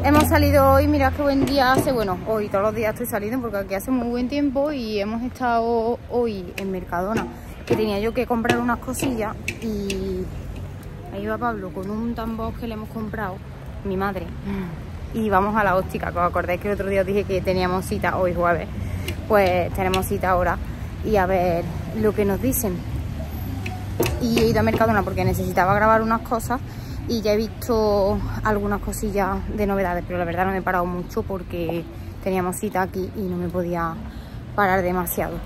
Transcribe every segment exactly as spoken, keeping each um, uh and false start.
Hemos salido hoy, mirad qué buen día hace. Bueno, hoy todos los días estoy saliendo porque aquí hace muy buen tiempo. Y hemos estado hoy en Mercadona, que tenía yo que comprar unas cosillas. Y ahí va Pablo con un tambor que le hemos comprado, mi madre. Y vamos a la óptica, que os acordáis que el otro día os dije que teníamos cita hoy jueves. Pues tenemos cita ahora y a ver lo que nos dicen. Y he ido a Mercadona porque necesitaba grabar unas cosas y ya he visto algunas cosillas de novedades, pero la verdad no me he parado mucho porque teníamos cita aquí y no me podía parar demasiado.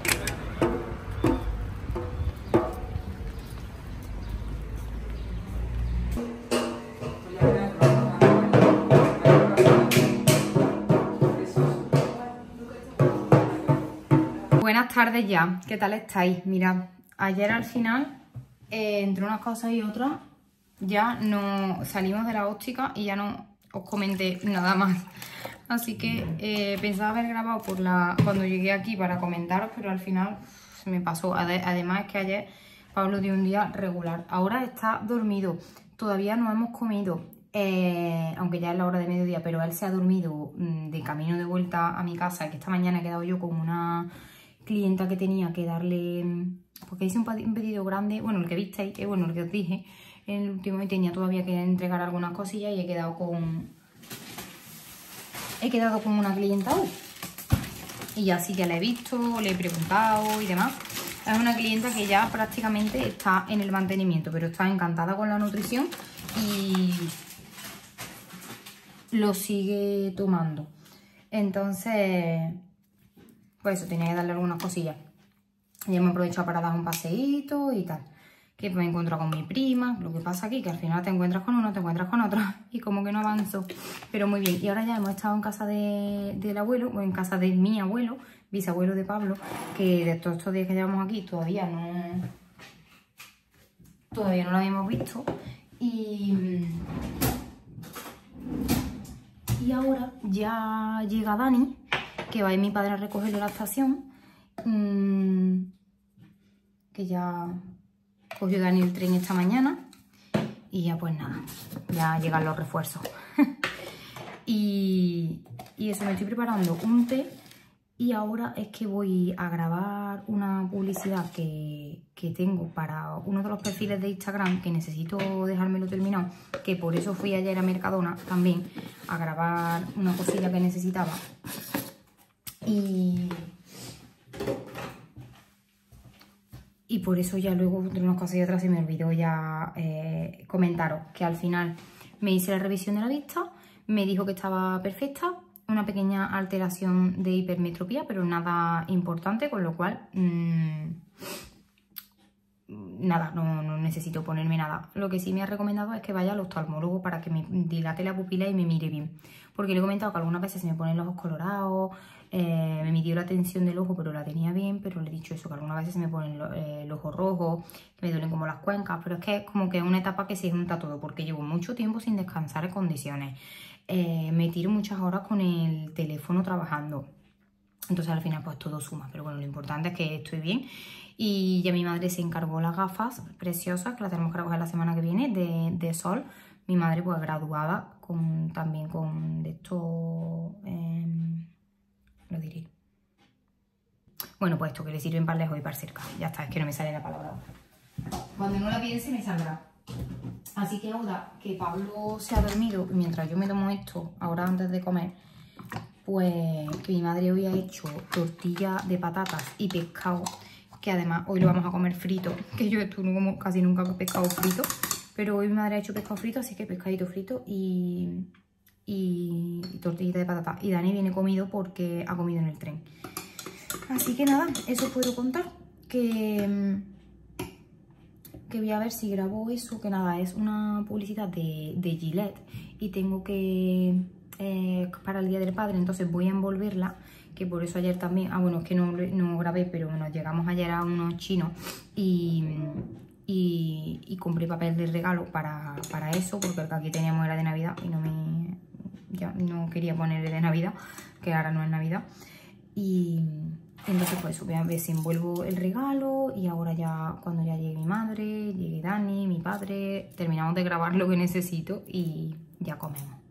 Buenas tardes ya, ¿qué tal estáis? Mirad, ayer al final, eh, entre unas cosas y otras, ya no salimos de la óptica y ya no os comenté nada más. Así que eh, pensaba haber grabado por la, cuando llegué aquí para comentaros, pero al final uf, se me pasó. Además es que ayer Pablo dio un día regular. Ahora está dormido, todavía no hemos comido, eh, aunque ya es la hora de mediodía, pero él se ha dormido mmm, de camino de vuelta a mi casa, que esta mañana he quedado yo con una clienta que tenía que darle, porque hice un pedido grande, bueno, el que visteis, que bueno, el que os dije, en el último, y tenía todavía que entregar algunas cosillas y he quedado con, he quedado con una clienta hoy. Y así ya la he visto, le he preguntado y demás. Es una clienta que ya prácticamente está en el mantenimiento, pero está encantada con la nutrición y lo sigue tomando. Entonces, pues eso, tenía que darle algunas cosillas. Ya me he aprovechado para dar un paseíto y tal. Que me he encontrado con mi prima. Lo que pasa aquí, que al final te encuentras con uno, te encuentras con otro. Y como que no avanzo. Pero muy bien. Y ahora ya hemos estado en casa de, del abuelo, o en casa de mi abuelo, bisabuelo de Pablo, que de todos estos días que llevamos aquí todavía no... Todavía no lo habíamos visto. Y... Y ahora ya llega Dani, que va a ir mi padre a recogerlo a la estación, mmm, que ya cogió Dani el tren esta mañana y ya pues nada, ya llegan los refuerzos. y, y eso, me estoy preparando un té y ahora es que voy a grabar una publicidad que, que tengo para uno de los perfiles de Instagram, que necesito dejármelo terminado, que por eso fui ayer a Mercadona también a grabar una cosilla que necesitaba. Y, y por eso ya luego de unas cosas y otras se me olvidó ya eh, comentaros que al final me hice la revisión de la vista, me dijo que estaba perfecta, una pequeña alteración de hipermetropía, pero nada importante, con lo cual mmm, nada, no, no necesito ponerme nada. Lo que sí me ha recomendado es que vaya al oftalmólogo para que me dilate la pupila y me mire bien, porque le he comentado que algunas veces se me ponen los ojos colorados. Eh, me midió la tensión del ojo, pero la tenía bien, pero le he dicho eso, que algunas veces se me ponen lo, eh, el ojo rojo, que me duelen como las cuencas, pero es que es como que es una etapa que se junta todo, porque llevo mucho tiempo sin descansar en condiciones, eh, me tiro muchas horas con el teléfono trabajando, entonces al final pues todo suma, pero bueno, lo importante es que estoy bien. Y ya mi madre se encargó las gafas preciosas, que las tenemos que recoger la semana que viene, de, de sol. Mi madre pues graduada, con, también con de esto... Eh, lo diré. Bueno, pues esto que le sirven para lejos y para cerca. Ya está, es que no me sale la palabra. Cuando no la piense me saldrá. Así que ahora que Pablo se ha dormido, mientras yo me tomo esto, ahora antes de comer, pues que mi madre hoy ha hecho tortilla de patatas y pescado, que además hoy lo vamos a comer frito, que yo esto no como casi nunca pescado frito, pero hoy mi madre ha hecho pescado frito, así que pescadito frito y... y tortillita de patata. Y Dani viene comido porque ha comido en el tren. Así que nada, eso os puedo contar. Que, que voy a ver si grabo eso. Que nada, es una publicidad de, de Gillette. Y tengo que... Eh, para el Día del Padre, entonces voy a envolverla. Que por eso ayer también... Ah, bueno, es que no, no grabé, pero nos llegamos ayer a unos chinos. Y... Y, y compré papel de regalo para, para eso. Porque el que aquí teníamos era de Navidad y no me... ya no quería ponerle de Navidad, que ahora no es Navidad. Y entonces pues eso, voy a ver si envuelvo el regalo. Y ahora ya, cuando ya llegue mi madre, llegue Dani, mi padre, terminamos de grabar lo que necesito y ya comemos.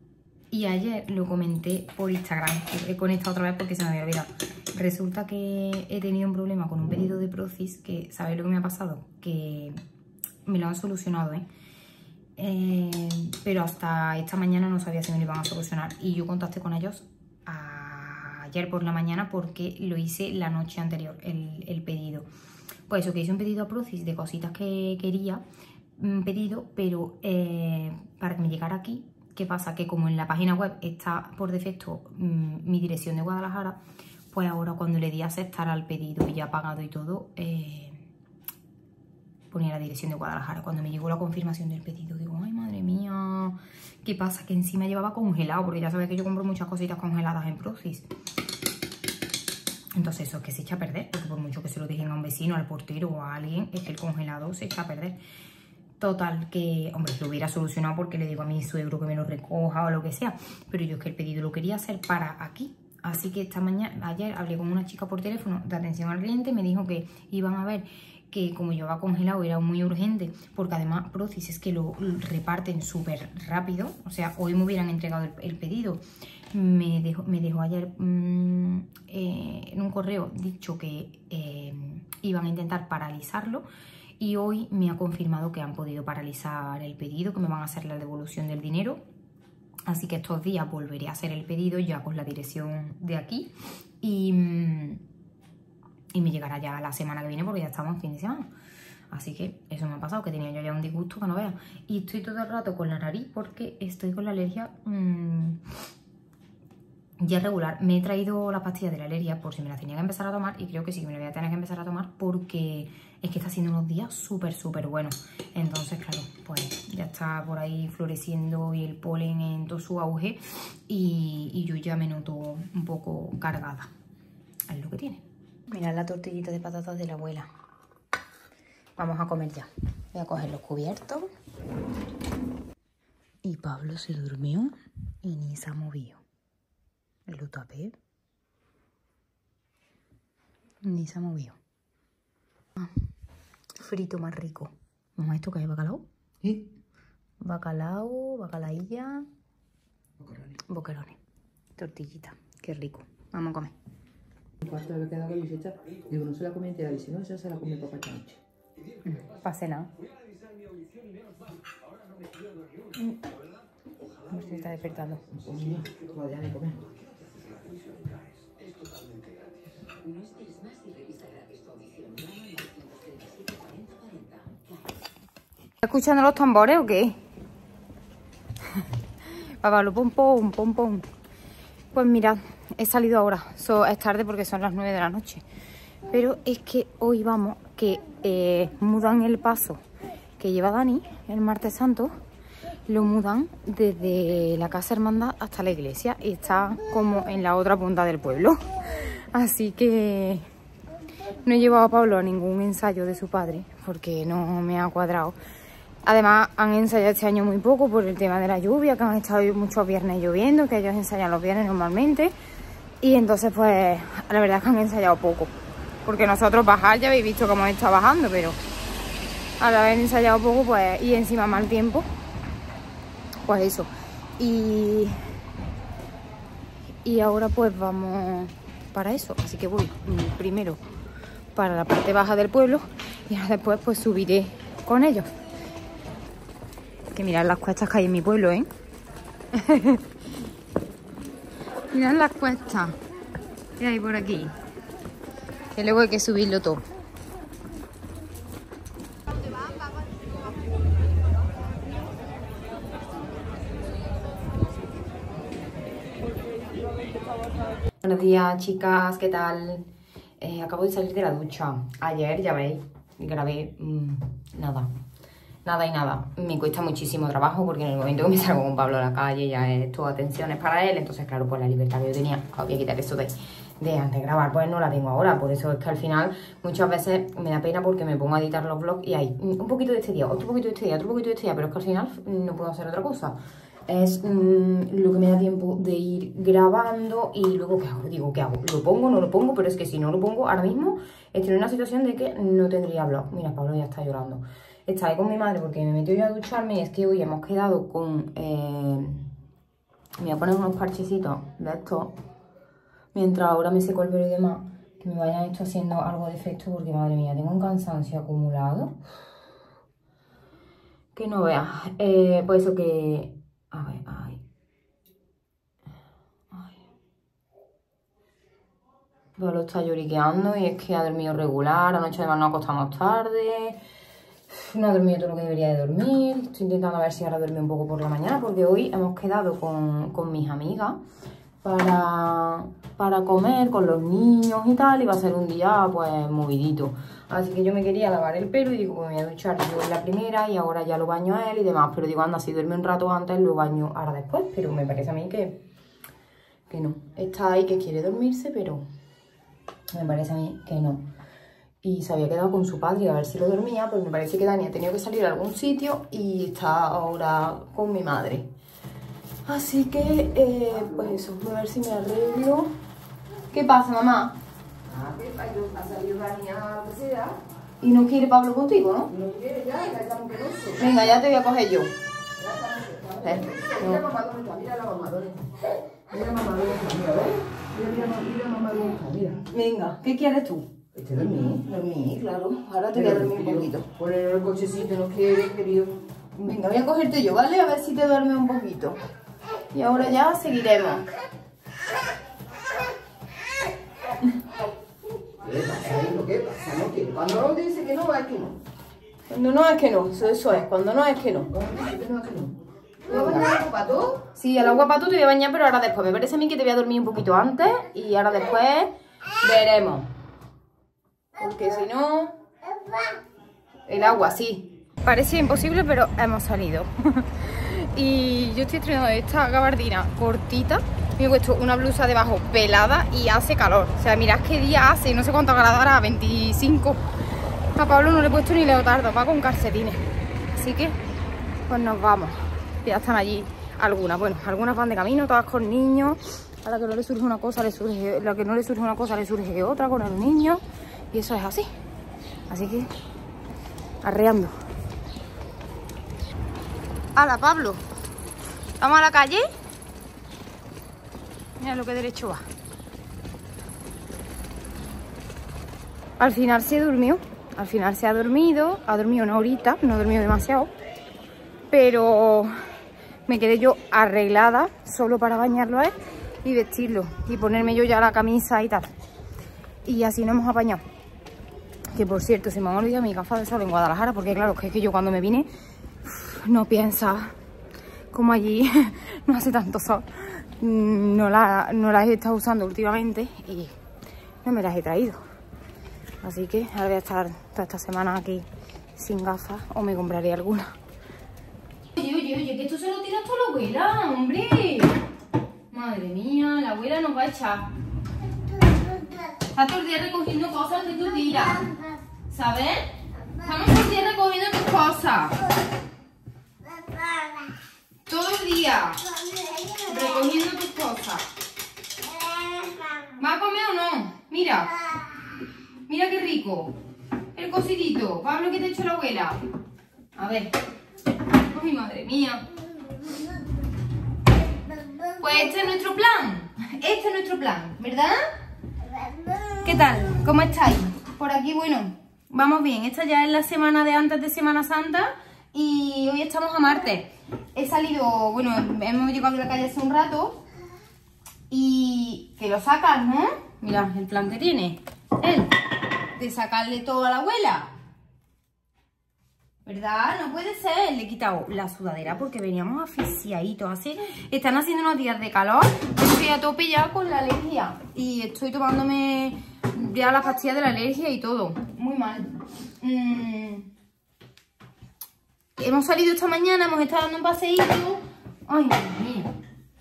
Y ayer lo comenté por Instagram, he conectado otra vez porque se me había olvidado. Resulta que he tenido un problema con un pedido de Procis, que ¿sabéis lo que me ha pasado? Que me lo han solucionado, ¿eh? Eh, pero hasta esta mañana no sabía si me lo iban a solucionar. Y yo contacté con ellos a, ayer por la mañana porque lo hice la noche anterior, el, el pedido. Pues eso, que hice un pedido a Procis de cositas que quería, un pedido, pero eh, para que me llegara aquí. ¿Qué pasa? Que como en la página web está por defecto mmm, mi dirección de Guadalajara, pues ahora cuando le di a aceptar al pedido y ya pagado y todo, eh, ponía la dirección de Guadalajara. Cuando me llegó la confirmación del pedido, digo, ay, madre mía, ¿qué pasa? Que encima llevaba congelado, porque ya sabéis que yo compro muchas cositas congeladas en Procis. Entonces eso es que se echa a perder, porque por mucho que se lo dejen a un vecino, al portero o a alguien, es que el congelado se echa a perder. Total, que, hombre, lo hubiera solucionado porque le digo a mi suegro que me lo recoja o lo que sea. Pero yo es que el pedido lo quería hacer para aquí. Así que esta mañana, ayer hablé con una chica por teléfono de atención al cliente. Me dijo que iban a ver que como llevaba congelado era muy urgente. Porque además Procis es que lo reparten súper rápido. O sea, hoy me hubieran entregado el, el pedido. Me dejó, me dejó ayer mmm, eh, en un correo dicho que eh, iban a intentar paralizarlo. Y hoy me ha confirmado que han podido paralizar el pedido, que me van a hacer la devolución del dinero. Así que estos días volveré a hacer el pedido ya con la dirección de aquí. Y, y me llegará ya la semana que viene porque ya estamos en fin de semana. Así que eso me ha pasado, que tenía yo ya un disgusto que no veas. Y estoy todo el rato con la nariz porque estoy con la alergia mmm, ya regular. Me he traído las pastillas de la alergia por si me las tenía que empezar a tomar. Y creo que sí que me las voy a tener que empezar a tomar porque es que está haciendo unos días súper, súper buenos. Entonces, claro, pues ya está por ahí floreciendo y el polen en todo su auge. Y, y yo ya me noto un poco cargada. Es lo que tiene. Mirad la tortillita de patatas de la abuela. Vamos a comer ya. Voy a coger los cubiertos. Y Pablo se durmió y ni se ha movido. Lo tapé. Ni se ha movido. Ah, frito más rico. ¿Vamos a esto que hay bacalao? ¿Sí? Bacalao, bacalailla. Boquerones. Boquerones. Tortillita. Qué rico. Vamos a comer. Cuarto de quedado con Luisita, digo, no se la come entera, dice, no, esa se la come papá esta noche. Mm, para cenar. Mm. A ver si se está despertando. Pues mira, todavía no come. ¿Estás escuchando los tambores o qué? Pablo, pom pom, pom pom. Pues mirad, he salido ahora. So, es tarde porque son las nueve de la noche. Pero es que hoy vamos, que eh, mudan el paso que lleva Dani, el martes santo. Lo mudan desde la casa hermandad hasta la iglesia. Y está como en la otra punta del pueblo. Así que no he llevado a Pablo a ningún ensayo de su padre porque no me ha cuadrado. Además han ensayado este año muy poco por el tema de la lluvia, que han estado muchos viernes lloviendo, que ellos ensayan los viernes normalmente. Y entonces pues la verdad es que han ensayado poco. Porque nosotros bajar ya habéis visto cómo hemos estado bajando, pero al haber ensayado poco pues y encima mal tiempo, pues eso. Y, y ahora pues vamos para eso. Así que voy primero para la parte baja del pueblo y ahora después pues subiré con ellos. Que mirad las cuestas que hay en mi pueblo, ¿eh? Mirad las cuestas que hay por aquí. Que luego hay que subirlo todo. Buenos días, chicas, ¿qué tal? Eh, acabo de salir de la ducha. Ayer, ya veis, grabé mmm, nada. Nada y nada. Me cuesta muchísimo trabajo porque en el momento que me salgo con Pablo a la calle ya es todo atenciones para él. Entonces, claro, pues la libertad que yo tenía, voy a quitar eso de, de antes de grabar, pues no la tengo ahora. Por eso es que al final muchas veces me da pena porque me pongo a editar los vlogs y hay un poquito de este día, otro poquito de este día, otro poquito de este día, pero es que al final no puedo hacer otra cosa. Es mmm, lo que me da tiempo de ir grabando y luego, ¿qué hago? Digo, ¿qué hago? ¿Lo pongo? ¿No lo pongo? Pero es que si no lo pongo ahora mismo estoy en una situación de que no tendría vlog. Mira, Pablo ya está llorando. Está ahí con mi madre porque me meto yo a ducharme y es que hoy hemos quedado con, eh, Me voy a poner unos parchecitos de estos. Mientras ahora me seco el pelo y demás, que me vayan esto haciendo algo de efecto, porque madre mía, tengo un cansancio acumulado. Que no veas. Eh, pues eso que... A ver, ay. Ay. Pero lo está lloriqueando y es que ha dormido regular. Anoche además nos acostamos tarde. No ha dormido todo lo que debería de dormir. Estoy intentando a ver si ahora duerme un poco por la mañana, porque hoy hemos quedado con, con mis amigas para, para comer con los niños y tal, y va a ser un día pues movidito. Así que yo me quería lavar el pelo y digo, pues me voy a duchar yo en la primera y ahora ya lo baño a él y demás. Pero digo, anda, si duerme un rato antes lo baño ahora después. Pero me parece a mí que, que no. Está ahí que quiere dormirse, pero me parece a mí que no. Y se había quedado con su padre a ver si lo dormía, pues me parece que Dani ha tenido que salir a algún sitio y está ahora con mi madre. Así que, eh, pues eso, voy a ver si me arreglo. ¿Qué pasa, mamá? Ah, que ha salido Dani a la cocina. Y no quiere Pablo contigo, ¿no? No quiere ya, ya estamos penosos. Venga, ya te voy a coger yo. Ya estamos penosos. Mira mamá dónde está, mira la mamá dónde está. Mira mamá dónde está, mira, ¿ves? Mira, mira, mira mamá dónde está, mira. Venga, ¿qué quieres tú? Este dormí. Dormir, claro. Ahora te voy a dormir un poquito. Poner el cochecito, no quiere, querido. Venga, voy a cogerte yo, ¿vale? A ver si te duermes un poquito. Y ahora ya seguiremos. ¿Qué pasa? ¿Qué pasa? No quiere. Cuando no dice que no, es que no. Cuando no es que no, eso, eso es. Cuando no es que no. Cuando dice que no, es que no. ¿Te vas a bañar para todo? Sí, al agua para tú te voy a bañar, pero ahora después. Me parece a mí que te voy a dormir un poquito antes y ahora después veremos. Porque si no... El agua, sí. Parecía imposible, pero hemos salido. Y yo estoy estrenando esta gabardina cortita. Me he puesto una blusa debajo pelada y hace calor. O sea, mirad qué día hace, no sé cuántos grados hará, veinticinco. A Pablo no le he puesto ni leotardo, va con calcetines. Así que, pues nos vamos. Ya están allí algunas. Bueno, algunas van de camino, todas con niños. A la que no le surge una cosa, le surge, a la que no le surge una cosa, le surge otra con el niño. Y eso es así. Así que, arreando. ¡Hala, Pablo! ¿Vamos a la calle? Mira lo que derecho va. Al final se durmió. Al final se ha dormido. Ha dormido una horita, no ha dormido demasiado. Pero me quedé yo arreglada solo para bañarlo a él y vestirlo. Y ponerme yo ya la camisa y tal. Y así nos hemos apañado. Que por cierto, se me han olvidado mis gafas de sol en Guadalajara. Porque claro, es que yo cuando me vine no piensa como allí no hace tanto sol. No, la, no las he estado usando últimamente y no me las he traído. Así que ahora voy a estar toda esta semana aquí sin gafas o me compraré alguna. Oye, oye, oye, que esto se lo tiras tú a la abuela, hombre. Madre mía, la abuela nos va a echar. Está todo el día recogiendo cosas que tú tiras, ¿sabes? Estamos todo el día recogiendo tus cosas. Todo el día recogiendo tus cosas. ¿Va a comer o no? Mira. Mira qué rico. El cocidito. Pablo, ¿qué te ha hecho la abuela? A ver. Ay, madre mía. Pues este es nuestro plan. Este es nuestro plan, ¿verdad? ¿Qué tal? ¿Cómo estáis? Por aquí, bueno, vamos bien. Esta ya es la semana de antes de Semana Santa y hoy estamos a martes. He salido, bueno, hemos llegado a la calle hace un rato y que lo sacas, ¿no? Mira el plan que tiene él, de sacarle todo a la abuela. ¿Verdad? No puede ser. Le he quitado la sudadera porque veníamos asfixiaditos así. Están haciendo unos días de calor. Estoy a tope ya con la alergia y estoy tomándome ya las pastillas de la alergia y todo. Muy mal. Mm. Hemos salido esta mañana, hemos estado dando un paseíto. Ay, madre mía.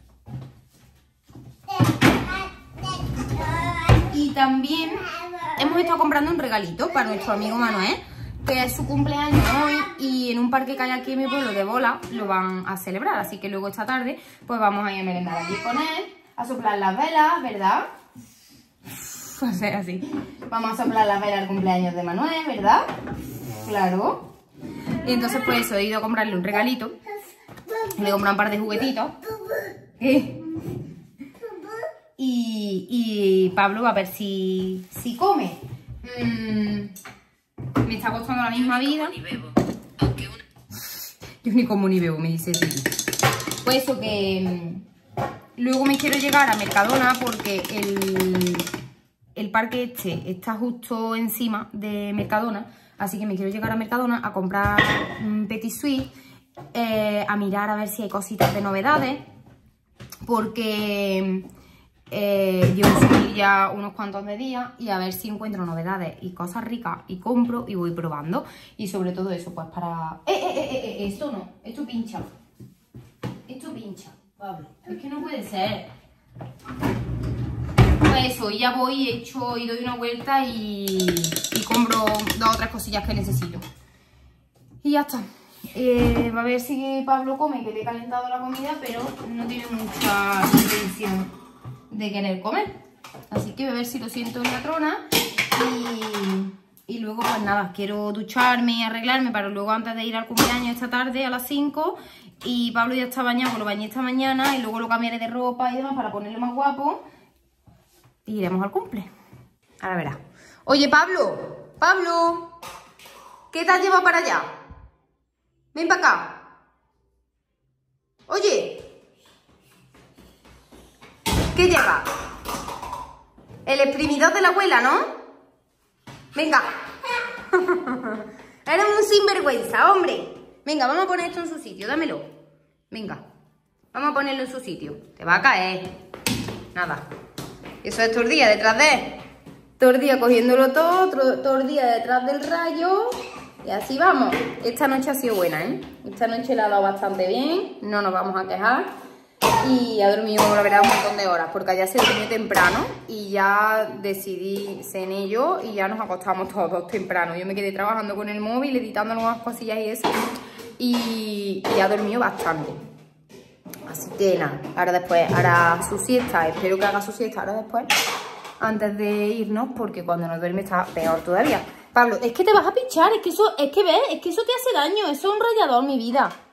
Y también hemos estado comprando un regalito para nuestro amigo Manuel, que es su cumpleaños hoy y en un parque que hay aquí en mi pueblo de Bola lo van a celebrar. Así que luego esta tarde pues vamos a ir a merendar allí con él, a soplar las velas, ¿verdad? O sea, así. Vamos a soplar las velas al cumpleaños de Manuel, ¿verdad? Claro. Y entonces pues eso, he ido a comprarle un regalito. Le he comprado un par de juguetitos ¿Qué? Y, y Pablo va a ver si, si come. Mm, me está costando la misma vida. Yo ni como ni bebo, me dice sí. Pues eso que... Luego me quiero llegar a Mercadona porque el, el parque este está justo encima de Mercadona. Así que me quiero llegar a Mercadona a comprar un Petit Suisse, eh, a mirar a ver si hay cositas de novedades. Porque eh, llevo subir ya unos cuantos de días y a ver si encuentro novedades y cosas ricas y compro y voy probando. Y sobre todo eso, pues para... ¡Eh, eh, eh, eh! eh esto no, esto pincha. Esto pincha. Pablo, es que no puede ser. Pues eso, ya voy, echo y doy una vuelta y, y compro dos o tres cosillas que necesito. Y ya está. Eh, va a ver si Pablo come, que le he calentado la comida, pero no tiene mucha intención de querer comer. Así que voy a ver si lo siento en la trona. Y, y luego, pues nada, quiero ducharme y arreglarme para luego antes de ir al cumpleaños esta tarde a las cinco. Y Pablo ya está bañado, pues lo bañé esta mañana y luego lo cambiaré de ropa y demás para ponerlo más guapo. Y iremos al cumple. Ahora verás. Oye, Pablo, Pablo, ¿qué te has llevado para allá? Ven para acá. Oye, ¿qué lleva? El exprimidor de la abuela, ¿no? Venga. Eres un sinvergüenza, hombre. Venga, vamos a poner esto en su sitio, dámelo. Venga, vamos a ponerlo en su sitio. Te va a caer. Nada. Eso es todo el día detrás de él. Todo el día cogiéndolo todo, todo el día detrás del rayo. Y así vamos. Esta noche ha sido buena, ¿eh? Esta noche la ha dado bastante bien. No nos vamos a quejar. Y ha dormido, la verdad, un montón de horas. Porque ayer se durmió temprano. Y ya decidí cené yo. Y ya nos acostamos todos temprano. Yo me quedé trabajando con el móvil, editando algunas cosillas y eso. Y, y ha dormido bastante. Así que nada. Ahora después hará su siesta. Espero que haga su siesta ahora después. Antes de irnos. Porque cuando nos duerme está peor todavía. Pablo, es que te vas a pinchar, es que eso, es que ves, es que eso te hace daño, eso es un rallador, mi vida.